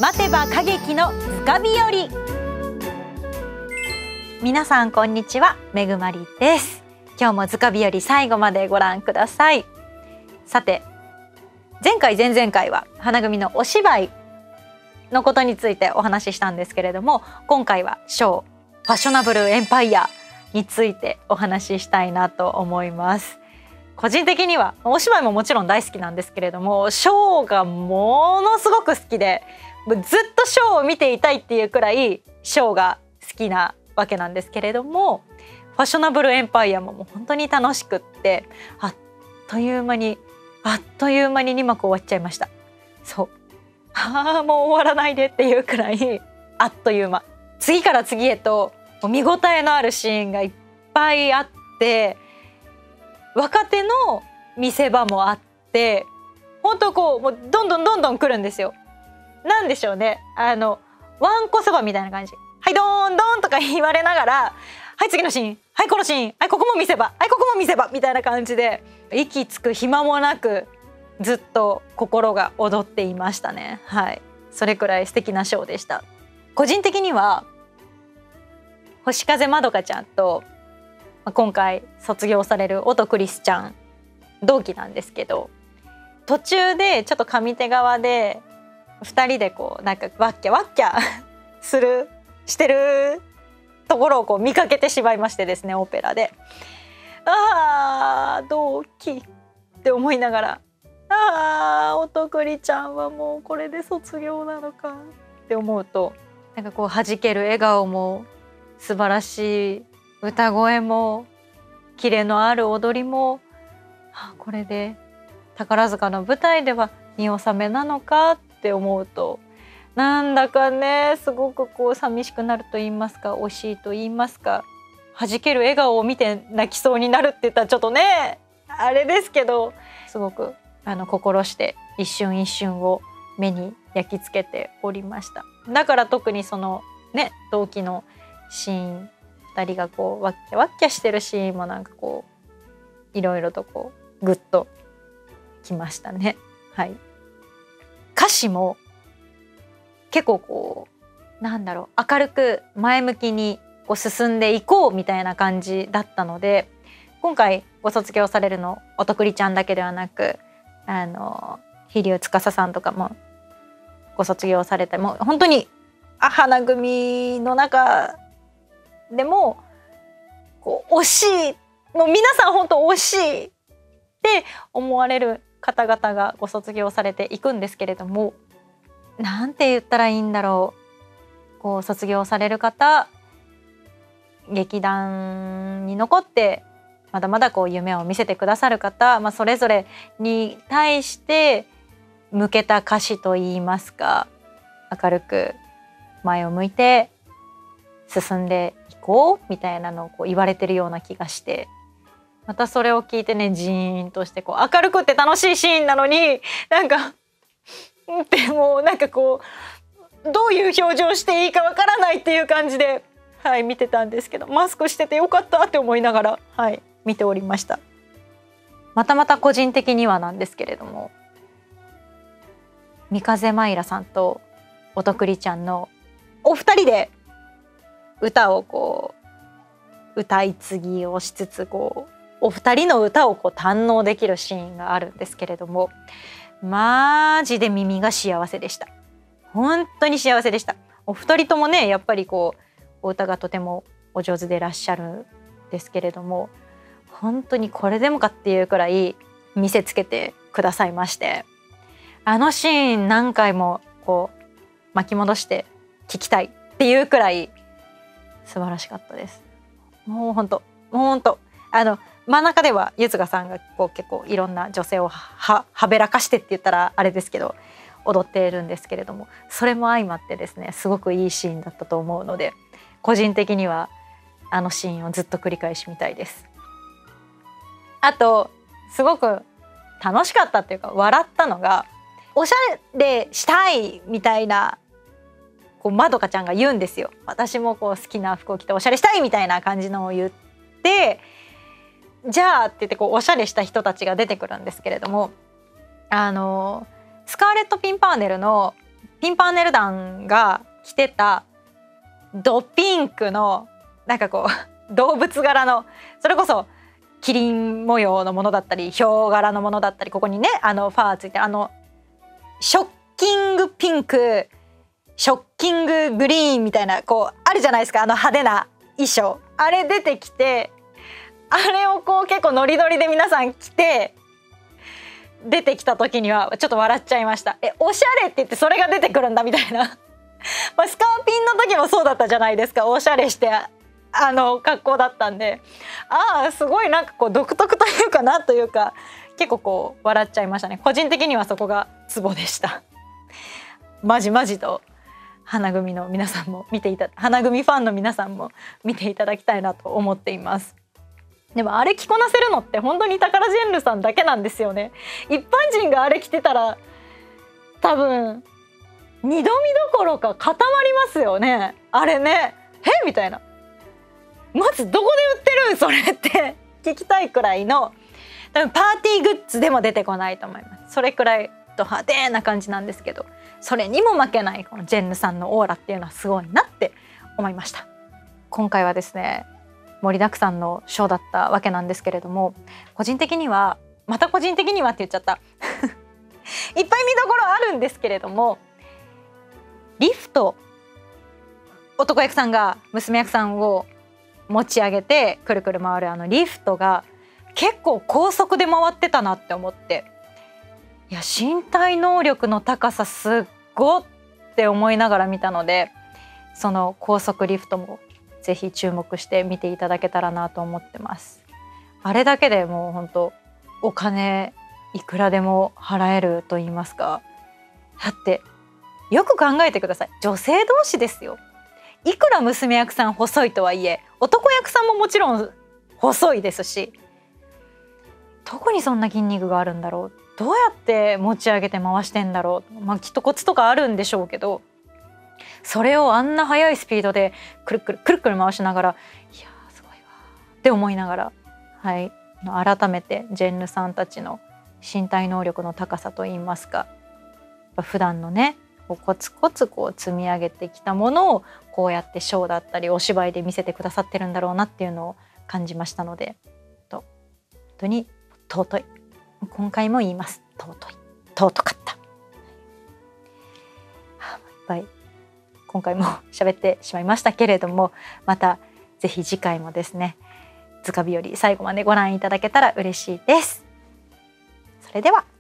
待てば歌劇の塚日和。皆さんこんにちは、めぐまりです。今日も塚日和最後までご覧ください。さて、前回前々回は花組のお芝居のことについてお話ししたんですけれども、今回はショーファッショナブルエンパイアについてお話ししたいなと思います。個人的にはお芝居ももちろん大好きなんですけれども、ショーがものすごく好きで、ずっとショーを見ていたいっていうくらいショーが好きなわけなんですけれども、ファッショナブルエンパイアも本当に楽しくって、あっという間に2幕終わっちゃいました。そう、もう終わらないでっていうくらいあっという間、次から次へと見応えのあるシーンがいっぱいあって、若手の見せ場もあって、本当もうどんどん来るんですよ。なんでしょうね、ワンコそばみたいな感じ、はいドーンドーンとか言われながら、はい次のシーン、はいこのシーン、はいここも見せ場、はいここも見せ場みたいな感じで、息つく暇もなくずっと心が躍っていましたね。はい、それくらい素敵なショーでした。個人的には星風まどかちゃんと今回卒業される音クリスちゃん同期なんですけど、途中でちょっと上手側で2人でなんかワッキャワッキャしてるところを見かけてしまいましてですね、オペラで。同期って思いながら、音栗ちゃんはもうこれで卒業なのかって思うと、なんか弾ける笑顔も素晴らしい歌声もキレのある踊りも、これで宝塚の舞台では見納めなのかって思うと、なんだかね、すごく寂しくなると言いますか、惜しいと言いますか、弾ける笑顔を見て泣きそうになるって言ったらちょっとねあれですけど、すごく心して一瞬一瞬を目に焼き付けておりました。だから特にそのね、同期のシーン、2人がワッキャワッキャしてるシーンもなんかいろいろとグッときましたね。はい、歌詞も結構なんだろう、明るく前向きに進んでいこうみたいな感じだったので、今回ご卒業されるの音栗ちゃんだけではなく、飛龍司さんとかもご卒業されて、もう本当に花組の中でも惜しい、もう皆さん本当惜しいって思われる方々がご卒業されていくんですけれども、なんて言ったらいいんだろう、卒業される方、劇団に残ってまだまだ夢を見せてくださる方、それぞれに対して向けた歌詞といいますか、明るく前を向いて進んでいこうみたいなのを言われてるような気がして、またそれを聞いてね、ジーンとして明るくって楽しいシーンなのに、なんかでもなんかどういう表情していいかわからないっていう感じで、はい、見てたんですけど、マスクしててよかったって思いながら、はい、見ておりました。また個人的にはなんですけれども、三風マイラさんと音栗ちゃんのお二人で歌を歌い継ぎをしつつお二人の歌を堪能できるシーンがあるんですけれども、マジで耳が幸せでした。本当に幸せでした。お二人ともね、やっぱりお歌がとてもお上手でいらっしゃるんですけれども、本当にこれでもかっていうくらい見せつけてくださいまして、あのシーン何回も巻き戻して聞きたいっていうくらい素晴らしかったです。もう本当真ん中では柚香さんが結構いろんな女性をはべらかしてって言ったらあれですけど踊っているんですけれども、それも相まってですね、すごくいいシーンだったと思うので、個人的にはあのシーンをずっと繰り返し見たいです。あとすごく楽しかったっていうか笑ったのが、おしゃれしたいみたいなまどかちゃんが言うんですよ。私も好きな服を着ておしゃれしたいみたいな感じのを言って、じゃあって言っておしゃれした人たちが出てくるんですけれども、スカーレット・ピンパーネルのピンパーネル団が着てたドピンクのなんかこう動物柄の、それこそキリン模様のものだったりヒョウ柄のものだったり、ここにねファーついてショッキングピンク、ショッキンググリーンみたいなこうあるじゃないですか、派手な衣装、あれ出てきて、あれをこう結構ノリノリで皆さん着て出てきた時にはちょっと笑っちゃいました。おしゃれって言ってそれが出てくるんだみたいなまあスカーピンの時もそうだったじゃないですか。おしゃれして格好だったんで、すごいなんかこう独特というかなというか、結構こう笑っちゃいましたね。個人的にはそこがツボでした。マジマジと花組の皆さんも花組ファンの皆さんも見ていただきたいなと思っています。でもあれ着こなせるのって本当にタカラジェンヌさんだけなんですよね。一般人があれ着てたら多分二度見どころか固まりますよね、あれね。みたいな、まずどこで売ってるんそれって聞きたいくらいの、多分パーティーグッズでも出てこないと思います。それくらいド派手な感じなんですけど、それにも負けないこのジェンヌさんのオーラっていうのはすごいなって思いました。今回はですね盛りだくさんのショーだったわけなんですけれども、個人的にはって言っちゃったいっぱい見どころあるんですけれども、リフト、男役さんが娘役さんを持ち上げてくるくる回るリフトが結構高速で回ってたなって思って、いや身体能力の高さすっごって思いながら見たので、その高速リフトもぜひ注目して見ていただけたらなと思ってます。あれだけでもう本当お金いくらでも払えると言いますか、だってよく考えてください、女性同士ですよ。いくら娘役さん細いとはいえ男役さんももちろん細いですし、どこにそんな筋肉があるんだろう、どうやって持ち上げて回してんだろう、きっとコツとかあるんでしょうけど、それをあんな速いスピードでくるくるくるくる回しながら、いやすごいわって思いながら、改めてジェンヌさんたちの身体能力の高さといいますか、普段のねコツコツこう積み上げてきたものをこうやってショーだったりお芝居で見せてくださってるんだろうなっていうのを感じましたので、本当に尊い、今回も言います、尊かった。いっぱい今回も喋ってしまいましたけれども、またぜひ次回もですね、図鑑日和最後までご覧いただけたら嬉しいです。それでは。